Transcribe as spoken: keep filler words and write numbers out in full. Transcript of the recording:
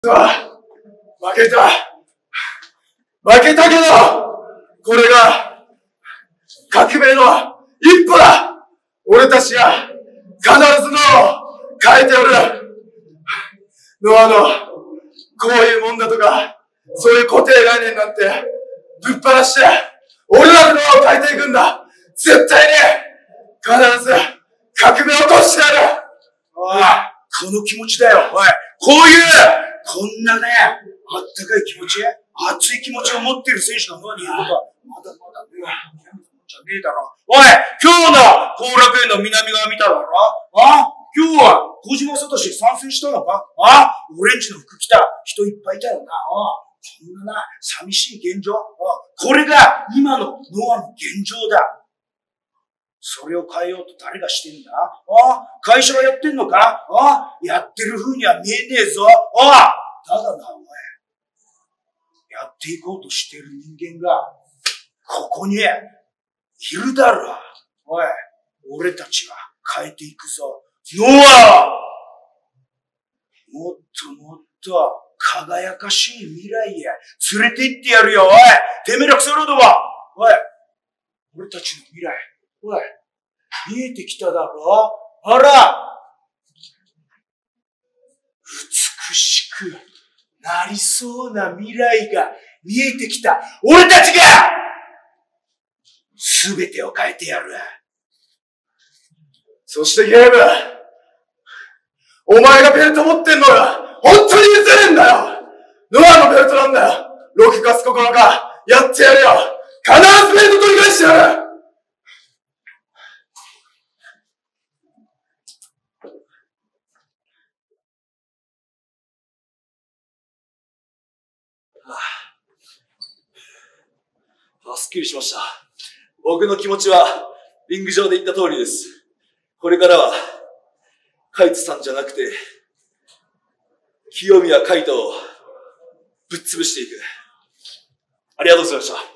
負けた。負けたけど、これが、革命の一歩だ。俺たちが、必ずのを変えておる。ノアの、こういうもんだとか、そういう固定概念なんて、ぶっ放して、俺らの脳を変えていくんだ。絶対に、必ず、革命を起こしてやる。 おい、この気持ちだよ。おい、こういう、こんなね、あったかい気持ち、熱い気持ちを持っている選手がノアにいることは、まだまだね、やめたもんじゃねえだろ。おい、今日の後楽園の南側見ただろ。あ今日は小島聡参戦したのか。あオレンジの服着た人いっぱいいたよな。あこんなな、寂しい現状。あこれが今のノアの現状だ。それを変えようと誰がしてんだ。あ会社がやってんのか。あやってる風には見えねえぞ。あだがな、お前。やっていこうとしてる人間が、ここにいるだろ。おい、俺たちが変えていくぞ。ノアもっともっと輝かしい未来へ連れて行ってやるよ。おいてめえらクソロードはおい俺たちの未来、おい見えてきただろ。あら美しくなりそうな未来が見えてきた。俺たちが全てを変えてやる。 そしてゲーム、お前がベルト持ってんのが本当に譲れんだよ。ノアのベルトなんだよ。ろくがつここのか、やってやるよ。必ずベルト取り返してやる。 あ、すっきりしました。僕の気持ちはリング上で言った通りです。これからはカイトさんじゃなくて清宮海斗をぶっ潰していく。ありがとうございました。